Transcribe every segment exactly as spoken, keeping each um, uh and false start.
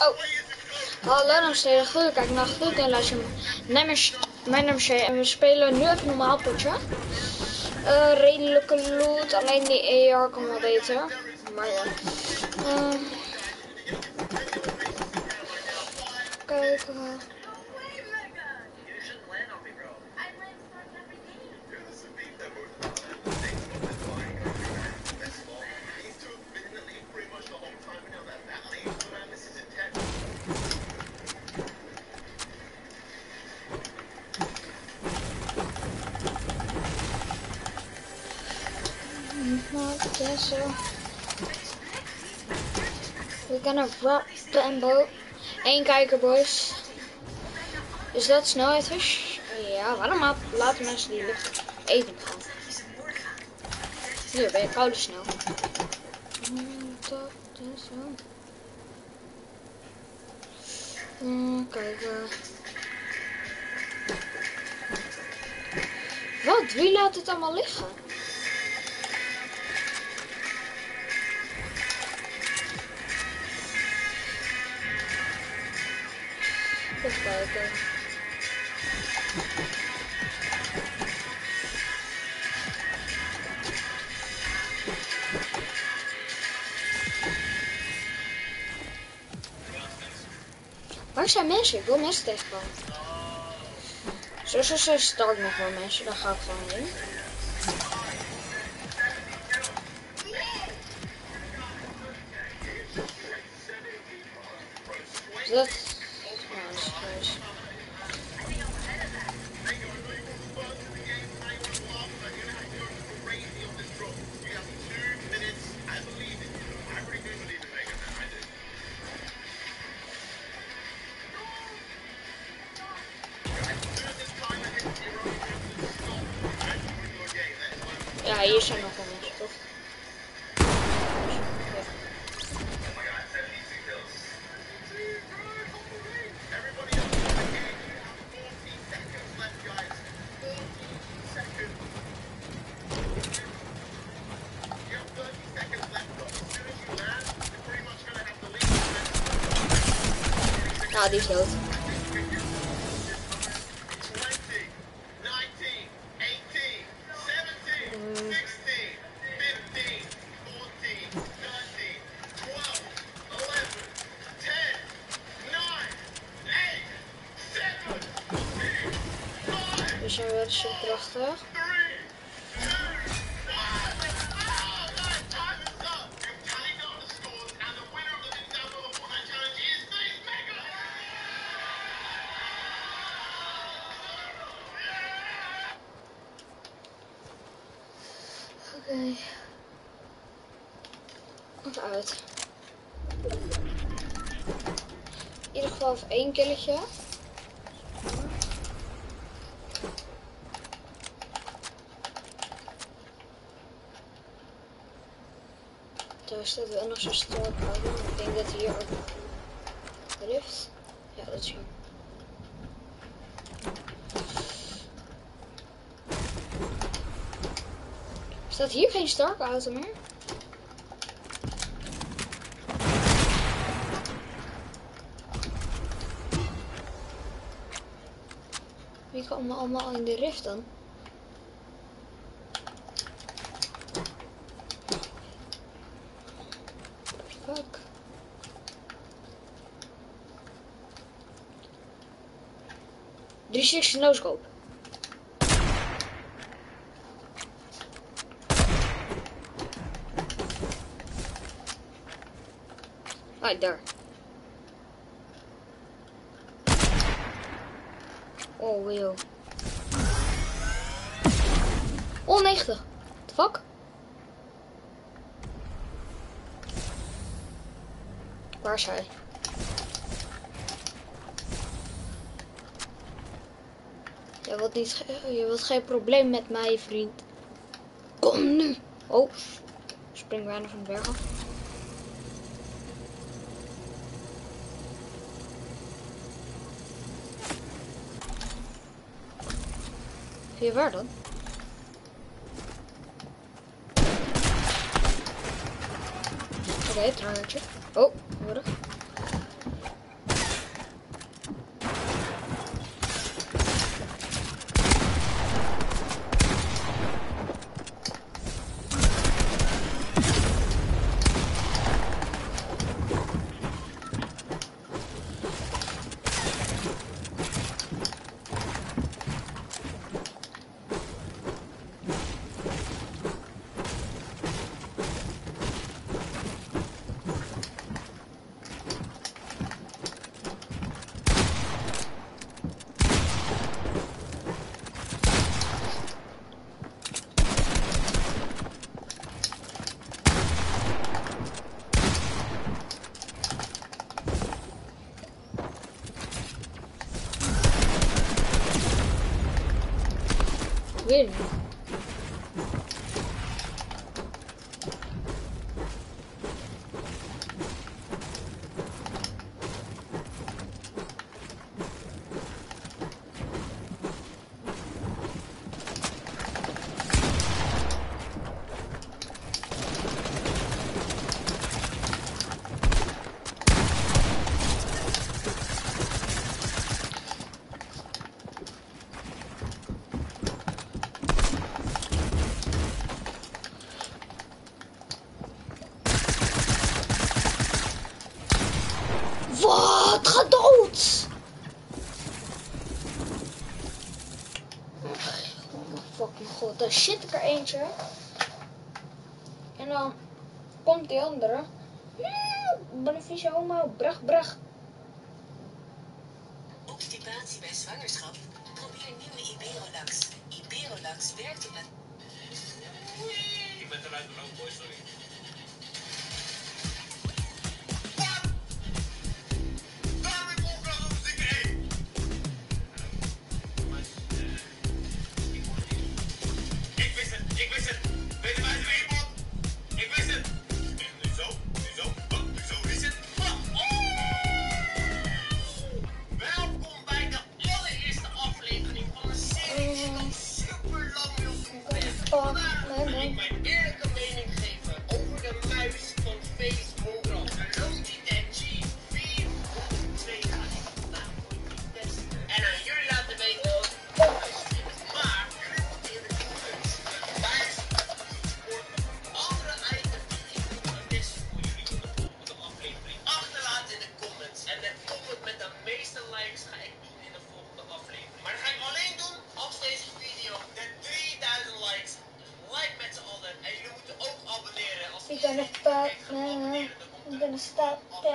Oh, hallo dames en heren, goed, kijk naar goed en luister naar mijn naam is Shay en we spelen nu even normaal potje. Uh, redelijke loot, alleen die A R kan wel beter, maar ja. Uh, kijken. So we're gonna wrap Bambo. Eén kijker, boys. Is dat snelheid? Ja, waarom laten mensen die lucht even gaan? Hier ben je koude snel. Dat is zo. Hmm, kijken. Wat? Wie laat het allemaal liggen? Even kijken. Waar zijn mensen? Ik wil mensen tegenkomen. Zo, zo, zo start nog wel mensen. Daar ga ik gewoon heen. Dat... Ja, hier zijn nog wel mensen, toch? Ja, die is dood. We zijn wel zo prachtig. Oké. Okay. Even uit. In ieder geval even één killetje. Daar staat wel nog zo'n sterk uit. Ik denk dat hier ook rift. Ja, dat is hier. Staat hier geen sterke auto meer? Wie komen allemaal in de rift dan? Fuck. drie zestig no-scope. Ah, daar. Oh, weel. Oh, negentig. What the fuck? Waar is hij? Je wilt, niet, je wilt geen probleem met mij, vriend. Kom nu. Oh, spring bijna van de berg af. Via waar dan? Oké, okay, tragertje. Oh, nodig. weet niet. Wat? Ga dood! Oh fucking god, daar shit ik er eentje. En dan komt die andere. Beneficio homo, brag brag. Obstipatie bij zwangerschap? Probeer nieuwe Iberolax. Iberolax werkt op het... Ik ben eruit beloofd, boy, sorry. Ik ben een staat, ik ben een staat,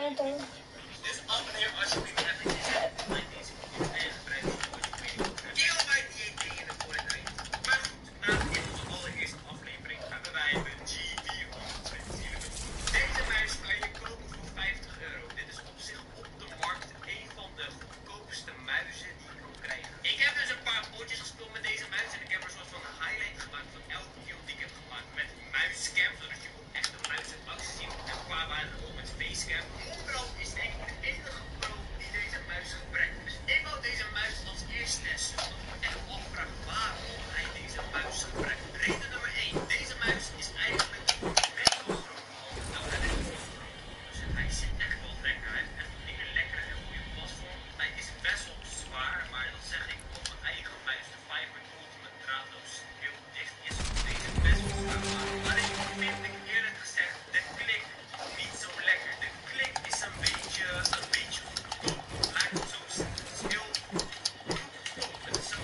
Dus abonneer alsjeblieft even deze like deze video en gebruik het woordje kilobyte D N T in de vooruit. Maar goed, na in onze allereerste aflevering hebben wij de G vierhonderdtwintig. Deze muis kan je kopen voor vijftig euro. Dit is op zich op de markt een van de goedkoopste muizen die je kan krijgen. Ik heb dus een paar potjes gespeeld met deze muis en ik heb er een soort van highlight gemaakt van elke video die ik heb gemaakt met muiscam, zodat je ook echt de muis in actie ziet. En een paar waren er ook met facecam. Onderhand is denk ik de enige pro die deze muis gebruikt. Dus ik wou deze muis als eerste testen, omdat ik me echt afvraag waarom hij deze muis gebruikt. Reden nummer één. Deze muis is eigenlijk best wel groot. Nou, hij is wel groot. Dus hij zit echt wel lekker. Hij heeft echt een hele lekkere en goede pasvorm. Hij is best wel zwaar, maar dat zeg ik op mijn eigen muis, de Fiber Ultimate draadloos heel dicht is op deze best wel zwaar. Alleen vind ik eerlijk gezegd de klik niet zo lekker. De klik is een beetje, een beetje goedkoop. Laat ik het zo zeggen. Het is heel goedkoop. Het is zo.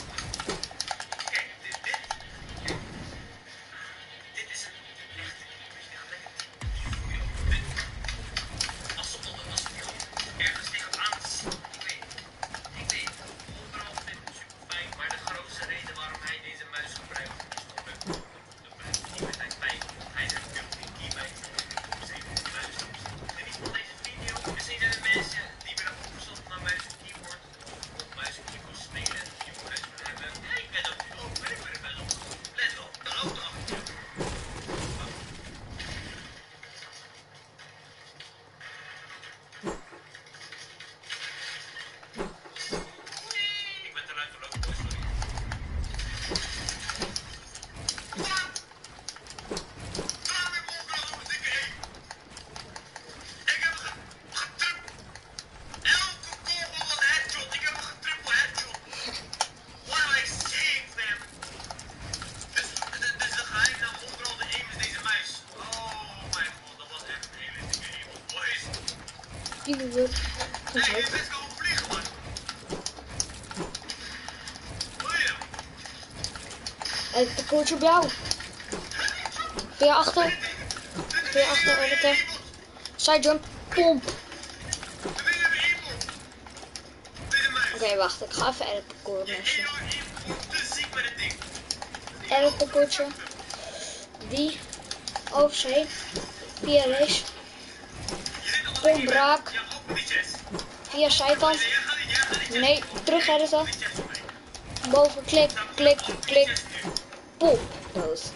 Kijk, dit, dit, kijk. Dit is een echt, dit echt lekker diep. Dit, als ze onder, als die gewoon ergens tegenaan zien. Ik weet, ik weet, overal vind ik het super fijn, maar de grootste reden waarom hij deze muis gebruikt is omdat de muis niet met zijn pijn. Hij is een built-in keybind. Geniet van deze video. Misschien zijn er mensen die willen opgezond naar muis en keyboard of muis en keyboard spelen en die muis willen hebben. Ja, ik ben ook ook ben ik er best op. Let wel, de auto achter je. Ik ben eruit gelopen, boy, sorry. Ik heb hem getrippeld. Elke kogel was een headshot. Ik heb hem getrippeld headshot. What am I saying, fam? Dus, dus, dus de geheim naam overal de aim is deze muis. Oh mijn god, dat was echt een hele dikke aim. Boys. Die wordt Hey, dit is gewoon vliegen, man. Hoor je? het koeltje op jou. Weer achter. Weer achter, editen. Side jump, pomp. Oké, wacht, ik ga even edit parcours mensen. Edit parcoursje. Die over zee. Via race. Kombraak. Via zijkant. Nee, terug editen. Boven klik, klik, klik. Pop. Dood.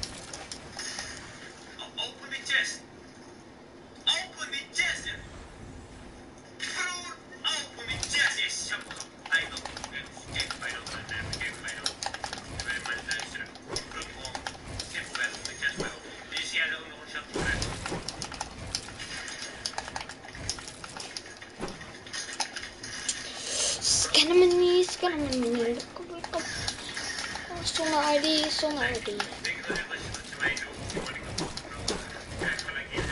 Open die chest. Open die chest. Broer, open die chest. Yes, hij dan. Kijk, bij dan. Kijk, bij dan. Ik ben mijn luisteren. Broer, gewoon. Simpelweg om de chest bij open. Die zie jij ook nog een shot voor hem. Scannen me niet, scannen me niet. Kom, kom, kom. Zonder I D, zonder I D. Ik denk dat echt als je dat je mij doet, dan word ik dan opgenomen. Ik krijg gelijk in.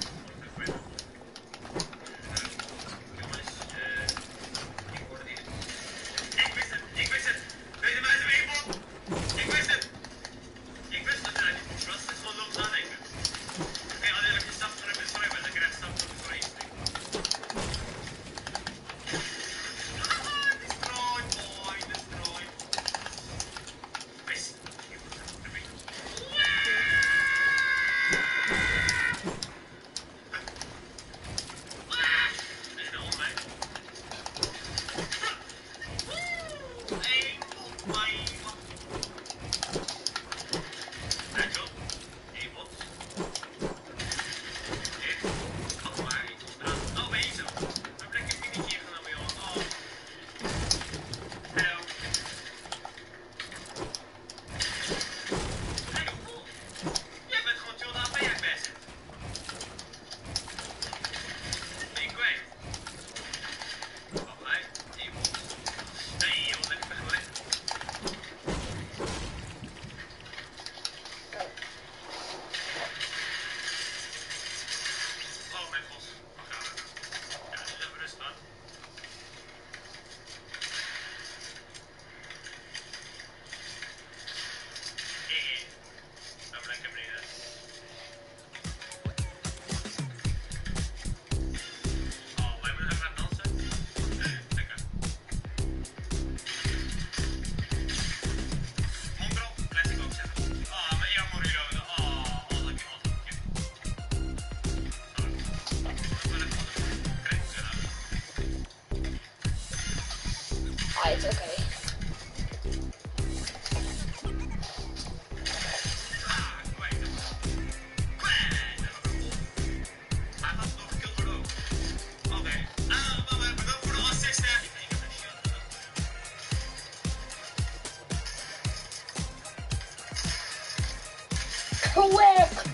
Jongens, eh, ik word het niet. Ik wist het, ik wist het. Deze mensen weer bot. Ik wist het. Ik wist dat het uit die boek was. Het is gewoon logisch nadenken. Oké, alleen als je stap terug bent, sorry, maar dan krijg je stap terug voor één. Destroy, boy, destroy. Wist. Right, oké. Quick!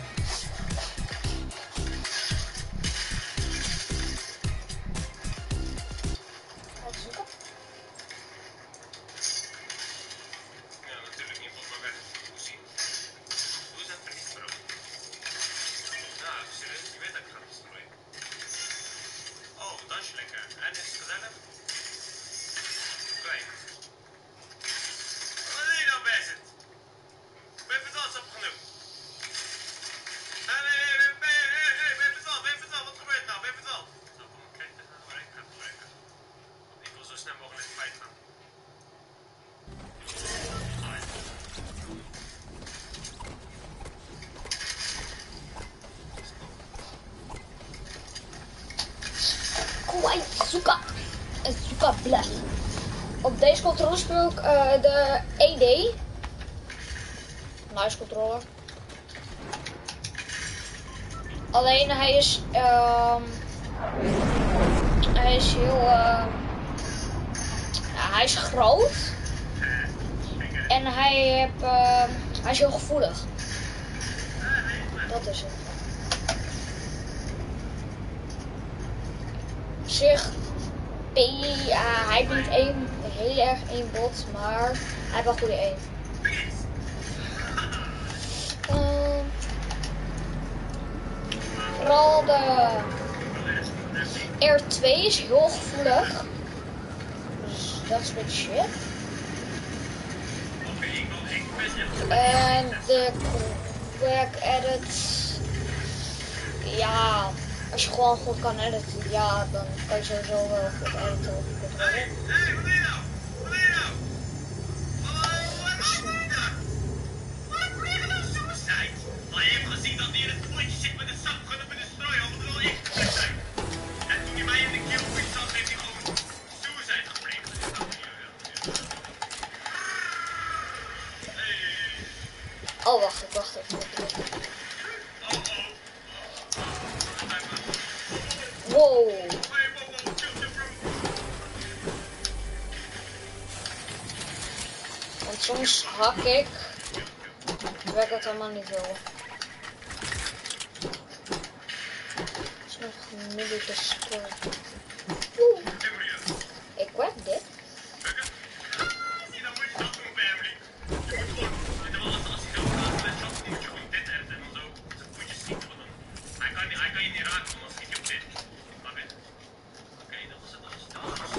Kawaii Zuka. Zuka blech. Op deze controller speel ik uh, de E D. Nice controller. Alleen hij is, um, hij is heel, uh, ja, hij is groot. En hij, heb, uh, hij is heel gevoelig. Dat is het. Zich, P, uh, hij heeft niet één, heel erg één bot, maar hij heeft wel goede één. Uh, vooral de R twee is heel gevoelig. Dus dat is een beetje shit. En de quick edit, ja, als je gewoon goed kan editen, ja, dan kan je sowieso wel goed editen op je controller. Hé, hey, wat doe je nou? Wat doe je nou? Wat doe je nou? Wat doe je nou? Suicide? Maar je hebt gezien dat hij in het potje zit met een zakgun op een destroyer, omdat het wel echt goed zijn. En toen hij mij in de kill zat, heeft hij gewoon suicide gepleegd. wacht even. Wow. Want soms hak ik. Werkt het helemaal niet veel. Het is nog een middeltje spel. Oeh. Ik web dit. Hij kan je niet raken, want dan schiet je op dit. Snap je? Oké, dat was het. Dat was het.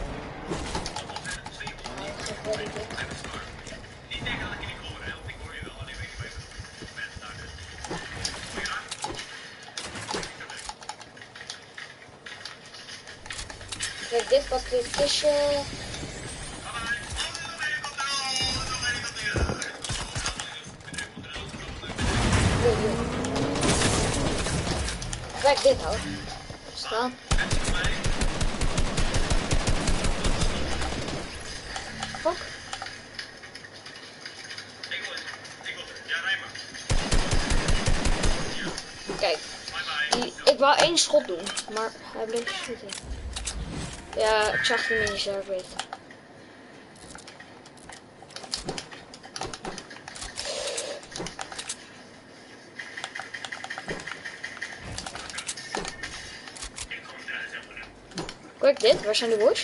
Niet denken dat ik je niet hoor, hè? Want ik hoor je wel. Alleen weet ik bij mensen daar dus. Moet je raken? Kijk, dit pakt dit kistje. Kijk dit nou. Staan. Fuck. Ik wil het. Ik wil het. Ja, rij maar. Kijk. Bye bye. Die, ik wou één schot doen, maar hij bleef schieten. Ja, ik zag hem niet, zo ik weet. Kijk dit, waar zijn de boys?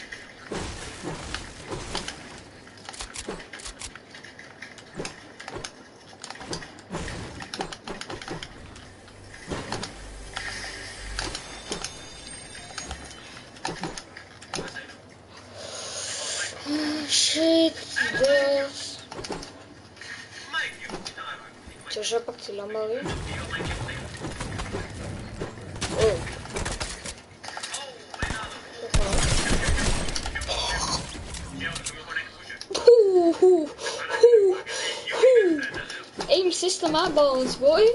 Oh, shit, dus. Zo, zo pakt die Lambo weer. Oh. Oeh, oeh, oeh, oeh. Aim system aanbouwens, boy.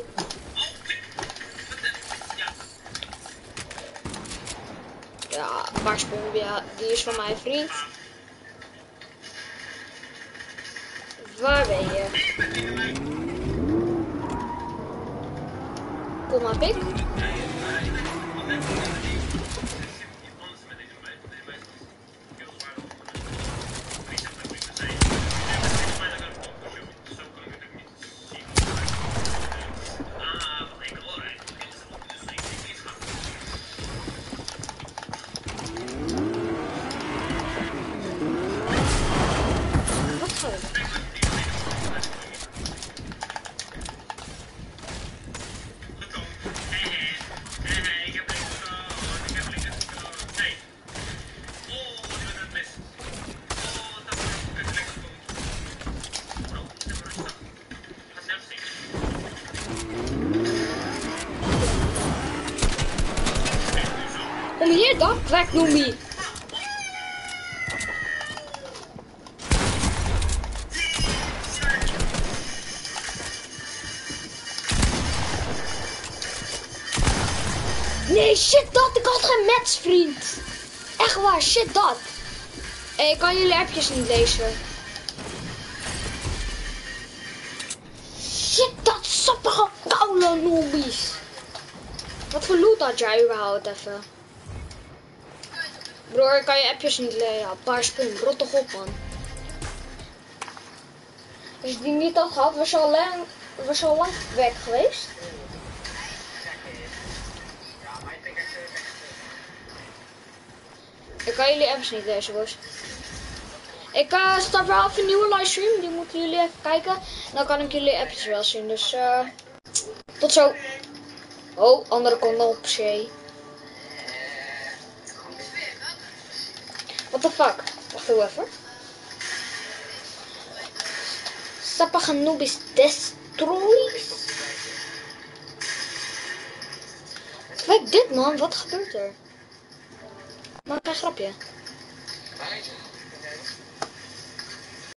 Ja, Marsbom, ja, die is van mijn vriend. Waar ben je? Kom maar, pik. Wat ga je? Kom hier dan, kwek noemie. Nee, shit dat, ik had geen match, vriend. Echt waar, shit dat. Hey, ik kan jullie appjes niet lezen. Shit dat, sappige koude noobies. Wat voor loot had jij überhaupt even? Broer, ik kan je appjes niet lezen. Ja, paar spin, rot toch op, man. Als je die niet had gehad, was je al lang, was je al lang weg geweest. Ik kan jullie appjes niet lezen, boys. Ik uh, start wel even een nieuwe livestream, die moeten jullie even kijken. Dan kan ik jullie appjes wel zien, dus uh, tot zo. Oh, andere knop, C. What the fuck? Wacht heel even. Sappige noobis destroys. Kijk dit, man, wat gebeurt er? Maak een grapje.